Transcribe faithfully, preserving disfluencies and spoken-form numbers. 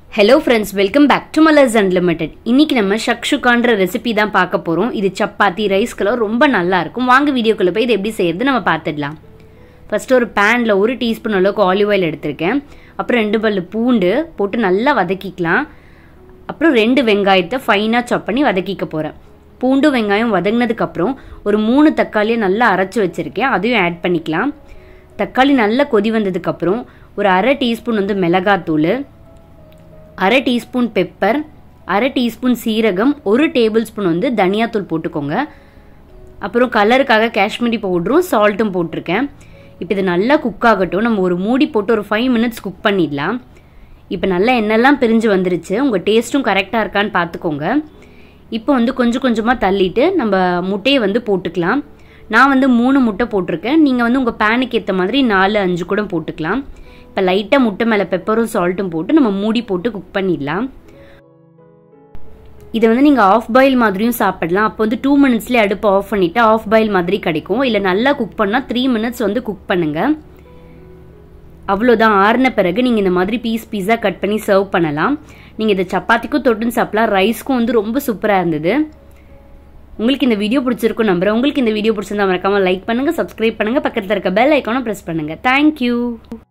Hello friends, welcome back to Malaz Unlimited. இன்னைக்கு நம்ம ஷக்ஷுகான்ற recipe தான் பார்க்க போறோம். இது சப்பாத்தி ரைஸ் கலர் ரொம்ப நல்லா இருக்கும். வாங்க வீடியோக்குள்ள போய் இது எப்படி செய்யறது நம்ம பார்த்துடலாம். ஃபர்ஸ்ட் ஒரு panல ஒரு டீஸ்பூன் அளவுக்கு ஆலிவ் ஆயில் எடுத்துர்க்கேன். அப்புறம் ரெண்டு பல்லு பூண்டு போட்டு நல்லா வதக்கிக்கலாம். அப்புறம் ரெண்டு வெங்காயத்தை ஃபைனா சாப் பண்ணி வதக்கிக்க போறேன். பூண்டு வெங்காயம் வதங்கினதுக்கு அப்புறம் ஒரு மூணு தக்காளியை நல்லா அரைச்சு வச்சிருக்கேன். அதையும் ஆட் பண்ணிக்கலாம். தக்காளி நல்லா கொதி வந்ததுக்கு அப்புறம் ஒரு அரை டீஸ்பூன் வந்து மிளகாத்தூள், அரை டீஸ்பூன் பெப்பர், அரை டீஸ்பூன் சீரகம், ஒரு டேபிள் ஸ்பூன் வந்து தனியாத்தூள் போட்டுக்கோங்க. அப்புறம் கலருக்காக காஷ்மீரி பவுடரும் சால்ட்டும் போட்டிருக்கேன். இப்போ இது நல்லா குக் ஆகட்டும். நம்ம ஒரு மூடி போட்டு ஒரு ஃபைவ் மினிட்ஸ் குக் பண்ணிடலாம். இப்போ நல்லா எண்ணெய்லாம் பிரிஞ்சு வந்துருச்சு. உங்கள் டேஸ்ட்டும் கரெக்டாக இருக்கான்னு பார்த்துக்கோங்க. இப்போ வந்து கொஞ்சம் கொஞ்சமாக தள்ளிட்டு நம்ம முட்டையை வந்து போட்டுக்கலாம். நான் வந்து மூணு முட்டை போட்டிருக்கேன். நீங்கள் வந்து உங்கள் பேனுக்கு ஏற்ற மாதிரி நாலு அஞ்சு கூட போட்டுக்கலாம். இப்போ லைட்டாக முட்டை மேலே பெப்பரும் சால்ட்டும் போட்டு நம்ம மூடி போட்டு குக் பண்ணிடலாம். இதை வந்து நீங்கள் ஆஃப் பாயில் மாதிரியும் சாப்பிடலாம். அப்போ வந்து டூ மினிட்ஸ்லேயே அடுப்பு ஆஃப் பண்ணிவிட்டு ஆஃப் பாயில் மாதிரி கிடைக்கும். இல்லை நல்லா குக் பண்ணால் த்ரீ மினிட்ஸ் வந்து குக் பண்ணுங்கள். அவ்வளோதான். ஆறின பிறகு நீங்கள் இந்த மாதிரி பீஸ் பீஸாக கட் பண்ணி சர்வ் பண்ணலாம். நீங்கள் இதை சப்பாத்திக்கும் தொட்டுன்னு சாப்பிடலாம். ரைஸ்க்கும் வந்து ரொம்ப சூப்பராக இருந்தது. உங்களுக்கு இந்த வீடியோ பிடிச்சிருக்கும் நம்புறேன். உங்களுக்கு இந்த வீடியோ பிடிச்சிருந்தா மறக்காமல் லைக் பண்ணுங்கள், சப்ஸ்கிரைப் பண்ணுங்கள், பக்கத்தில் இருக்க பெல் ஐக்கானை ப்ரெஸ் பண்ணுங்கள். தேங்க்யூ.